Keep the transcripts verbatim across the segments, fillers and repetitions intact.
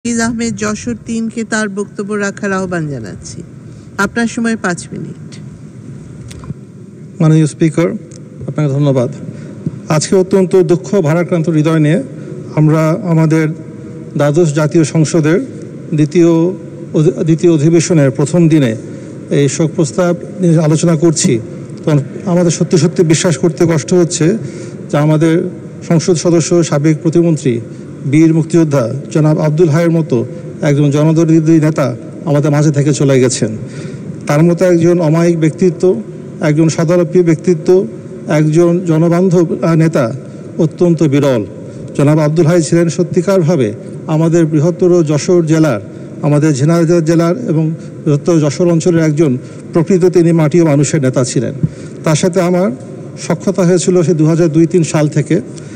হাফিজ আহমেদ যশোর তিনকে তার বক্তব্য রাখার আহ্বান জানাচ্ছি। আপনার সময় পাঁচ মিনিট। মাননীয় স্পিকার, আপনাকে ধন্যবাদ। আজকে অত্যন্ত দুঃখ ভারাক্রান্ত হৃদয় নিয়ে আমরা আমাদের দ্বাদশ জাতীয় সংসদের দ্বিতীয় দ্বিতীয় অধিবেশনের প্রথম দিনে এই শোক প্রস্তাব নিয়ে আলোচনা করছি। তখন আমাদের সত্যি সত্যি বিশ্বাস করতে কষ্ট হচ্ছে যে আমাদের সংসদ সদস্য, সাবেক প্রতিমন্ত্রী, বীর মুক্তিযোদ্ধা জনাব আব্দুল হাইয়ের মতো একজন জনদরদী নেতা আমাদের মাঝে থেকে চলে গেছেন। তার মতো একজন অমায়িক ব্যক্তিত্ব, একজন সদারপ্রিয় ব্যক্তিত্ব, একজন জনবান্ধব নেতা অত্যন্ত বিরল। জনাব আব্দুল হাই ছিলেন সত্যিকারভাবে আমাদের বৃহত্তর যশোর জেলার, আমাদের ঝিনাইদহ জেলার এবং বৃহত্তর যশোর অঞ্চলের একজন প্রকৃত তিনি মাটি ও মানুষের নেতা ছিলেন। তার সাথে আমার সখ্যতা হয়েছিল সে দু হাজার দুই তিন সাল থেকে।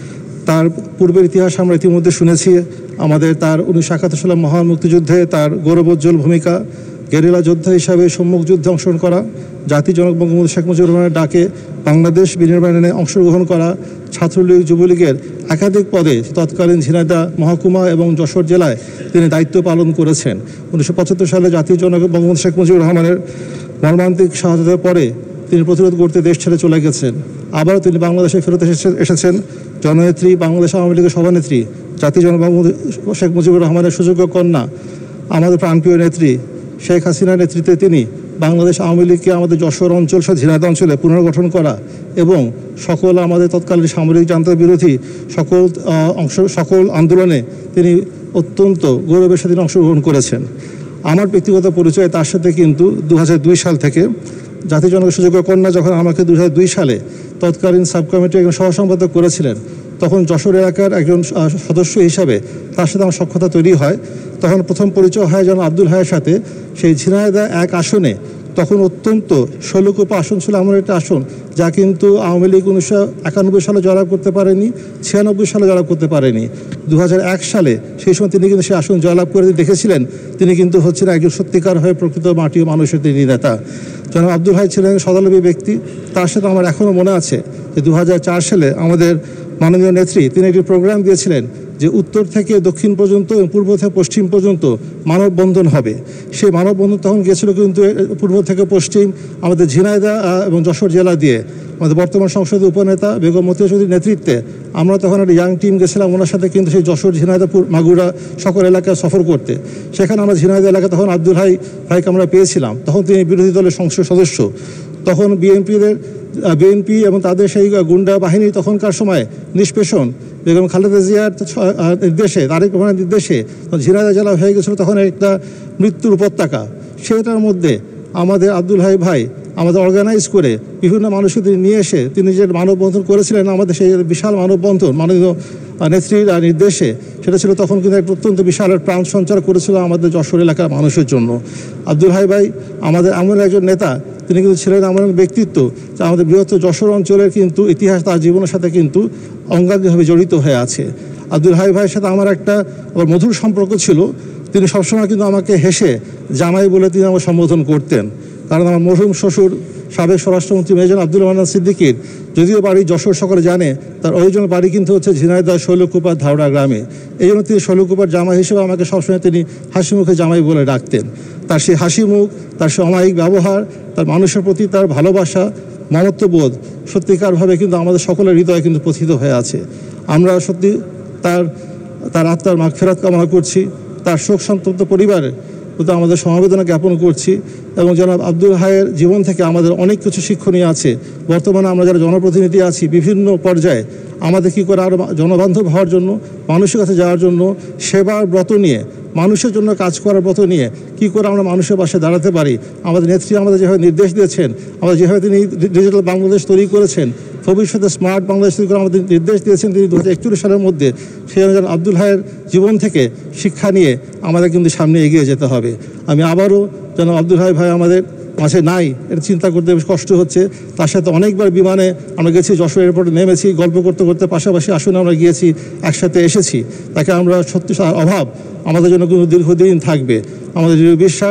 তার পূর্বের ইতিহাস আমরা ইতিমধ্যে শুনেছি। আমাদের তার উনিশশো একাত্তর সালের মহান মুক্তিযুদ্ধে তার গৌরবোজ্জ্বল ভূমিকা, গেরিলা যোদ্ধা হিসাবে সম্মুখ যুদ্ধে অংশগ্রহণ করা, জাতি জনক বঙ্গবন্ধু শেখ মুজিবুর রহমানের ডাকে বাংলাদেশ বিনির্মাণে অংশগ্রহণ করা, ছাত্রলীগ যুবলীগের একাধিক পদে তৎকালীন ঝিনাইদহ মহকুমা এবং যশোর জেলায় তিনি দায়িত্ব পালন করেছেন। উনিশশো পঁচাত্তর সালে জাতি জনক বঙ্গবন্ধু শেখ মুজিবুর রহমানের মর্মান্তিক শাহাদাতের পরে তিনি প্রতিরোধ করতে দেশ ছেড়ে চলে গেছেন। আবারও তিনি বাংলাদেশে ফেরত এসেছেন জননেত্রী, বাংলাদেশ আওয়ামী লীগের সভানেত্রী, জাতি জনক বঙ্গবন্ধু শেখ মুজিবুর রহমানের সুযোগ্য কন্যা, আমাদের প্রাণপ্রিয় নেত্রী শেখ হাসিনার নেতৃত্বে তিনি বাংলাদেশ আওয়ামী লীগকে আমাদের যশোর অঞ্চল সহ ঝিনাইদহ অঞ্চলে পুনর্গঠন করা এবং সকল আমাদের তৎকালীন সামরিক জান্তা বিরোধী সকল অংশ সকল আন্দোলনে তিনি অত্যন্ত গৌরবের সাথে অংশগ্রহণ করেছেন। আমার ব্যক্তিগত পরিচয় তার সাথে কিন্তু দু হাজার দুই সাল থেকে জাতি জনক সুযোগ্য কন্যা যখন আমাকে দু হাজার দুই সালে তৎকালীন সাব কমিটির একজন সহসম্পাদক করেছিলেন, তখন যশোর এলাকার একজন সদস্য হিসাবে তার সাথে আমার সখ্যতা তৈরি হয়। তখন প্রথম পরিচয় হয় যেন আব্দুল হাইয়ের সাথে সেই ঝিনাইদহ এক আসনে। তখন অত্যন্ত শৈলকুপা আসন ছিল এমন একটা আসন যা কিন্তু আওয়ামী লীগ উনিশশো একানব্বই সালে জয়লাভ করতে পারেনি, ছিয়ানব্বই সালে জয়লাভ করতে পারেনি। দু হাজার এক সালে সেই সময় তিনি কিন্তু সেই আসন জয়লাভ করে দেখেছিলেন। তিনি কিন্তু হচ্ছেন একজন সত্যিকার হয়ে প্রকৃত মাটি ও মানুষের তিনি নেতা। জনাব আব্দুল হাই ছিলেন সদালবী ব্যক্তি। তার সাথে আমার এখনও মনে আছে যে দু হাজার চার সালে আমাদের মাননীয় নেত্রী তিনি একটি প্রোগ্রাম দিয়েছিলেন যে উত্তর থেকে দক্ষিণ পর্যন্ত এবং পূর্ব থেকে পশ্চিম পর্যন্ত মানববন্ধন হবে। সেই মানববন্ধন তখন গিয়েছিল কিন্তু পূর্ব থেকে পশ্চিম আমাদের ঝিনাইদহ এবং যশোর জেলা দিয়ে। আমাদের বর্তমান সংসদের উপনেতা বেগম মতিয়া চৌধুরীর নেতৃত্বে আমরা তখন একটা ইয়াং টিম গেছিলাম ওনার সাথে কিন্তু সেই যশোর, ঝিনাইদহ, মাগুরা সকল এলাকায় সফর করতে। সেখানে আমরা ঝিনাইদহ এলাকা তখন আব্দুল হাই ভাইকে আমরা পেয়েছিলাম। তখন তিনি বিরোধী দলের সংসদ সদস্য। তখন বিএনপিদের বিএনপি এবং তাদের সেই গুন্ডা বাহিনী তখনকার সময় নিষ্পেষণ বেগম খালেদা জিয়ার নির্দেশে, তারেক রহমানের নির্দেশে ঝিনাইদহ জেলা হয়ে গেছিল তখন একটা মৃত্যুর উপত্যকা। সেটার মধ্যে আমাদের আব্দুল হাই ভাই আমাদের অর্গানাইজ করে বিভিন্ন মানুষকে তিনি নিয়ে এসে তিনি যে মানববন্ধন করেছিলেন, আমাদের সেই বিশাল মানববন্ধন মাননীয় নেত্রীর নির্দেশে, সেটা ছিল তখন কিন্তু একটা অত্যন্ত বিশাল প্রাণ সঞ্চার করেছিল আমাদের যশোর এলাকার মানুষের জন্য। আব্দুল হাই ভাই আমাদের এমন একজন নেতা, তিনি কিন্তু ছিলেন এমন ব্যক্তিত্ব যা আমাদের বৃহত্তর যশোর অঞ্চলের কিন্তু ইতিহাস তার জীবনের সাথে কিন্তু অঙ্গাঙ্গিভাবে জড়িত হয়ে আছে। আব্দুল হাই ভাইয়ের সাথে আমার একটা আবার মধুর সম্পর্ক ছিল। তিনি সবসময় কিন্তু আমাকে হেসে জামাই বলে তিনি আমাকে সম্বোধন করতেন। কারণ আমার মরহুম শ্বশুর সাবেক স্বরাষ্ট্রমন্ত্রী মেজর আব্দুল রহমান সিদ্দিকীর যদিও বাড়ি যশোর সকলে জানে, তার অরিজিনাল বাড়ি কিন্তু হচ্ছে ঝিনাইদহ শৈলকুপার ধাওড়া গ্রামে। এই জন্য তিনি শৈলকুপার জামাই হিসেবে আমাকে সবসময় তিনি হাসি মুখে জামাই বলে ডাকতেন। তার সেই হাসি মুখ, তার সেই অমায়িক ব্যবহার, তার মানুষের প্রতি তার ভালোবাসা, মমত্ববোধ সত্যিকারভাবে কিন্তু আমাদের সকলের হৃদয়ে কিন্তু প্রথিত হয়ে আছে। আমরা সত্যি তার তার আত্মার মাগফিরাত কামনা করছি। তার শোক সন্তপ্ত পরিবারের প্রতি আমাদের সমবেদনা জ্ঞাপন করছি। এবং জনাব আব্দুল হাইয়ের জীবন থেকে আমাদের অনেক কিছু শিক্ষণীয় আছে। বর্তমানে আমরা যারা জনপ্রতিনিধি আছি বিভিন্ন পর্যায়ে আমাদের কী করে আরও জনবান্ধব হওয়ার জন্য, মানুষের কাছে যাওয়ার জন্য, সেবার ব্রত নিয়ে, মানুষের জন্য কাজ করার ব্রত নিয়ে কী করে আমরা মানুষের পাশে দাঁড়াতে পারি। আমাদের নেত্রী আমাদের যেভাবে নির্দেশ দিয়েছেন, আমাদের যেভাবে তিনি ডিজিটাল বাংলাদেশ তৈরি করেছেন, ভবিষ্যতে স্মার্ট বাংলাদেশ তৈরি করে আমাদের নির্দেশ দিয়েছেন তিনি দু হাজার একচল্লিশ সালের মধ্যে, সেই অনুযায়ী আব্দুল হাইয়ের জীবন থেকে শিক্ষা নিয়ে আমাদের কিন্তু সামনে এগিয়ে যেতে হবে। আমি আবারও যেন আব্দুল হাই ভাই আমাদের মাঝে নাই এটা চিন্তা করতে বেশ কষ্ট হচ্ছে। তার সাথে অনেকবার বিমানে আমরা গেছি, যশোর এয়ারপোর্টে নেমেছি, গল্প করতে করতে পাশাপাশি আসনে আমরা গিয়েছি, একসাথে এসেছি। তাকে আমরা সত্যি অভাব আমাদের জন্য কিন্তু দীর্ঘদিন থাকবে। আমাদের দৃঢ় বিশ্বাস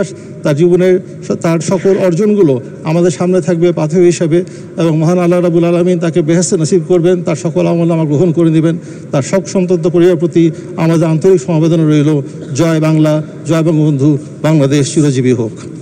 তার জীবনের তার সকল অর্জনগুলো আমাদের সামনে থাকবে পাথেয় হিসাবে, এবং মহান আল্লাহ রাব্বুল আলামিন তাকে বেহেশতে নসিব করবেন, তার সকল আমল নামা গ্রহণ করে নেবেন। তার শোক সন্তপ্ত পরিবারের প্রতি আমাদের আন্তরিক সমবেদনা রইল। জয় বাংলা, জয় বঙ্গবন্ধু, বাংলাদেশ চিরজীবী হোক।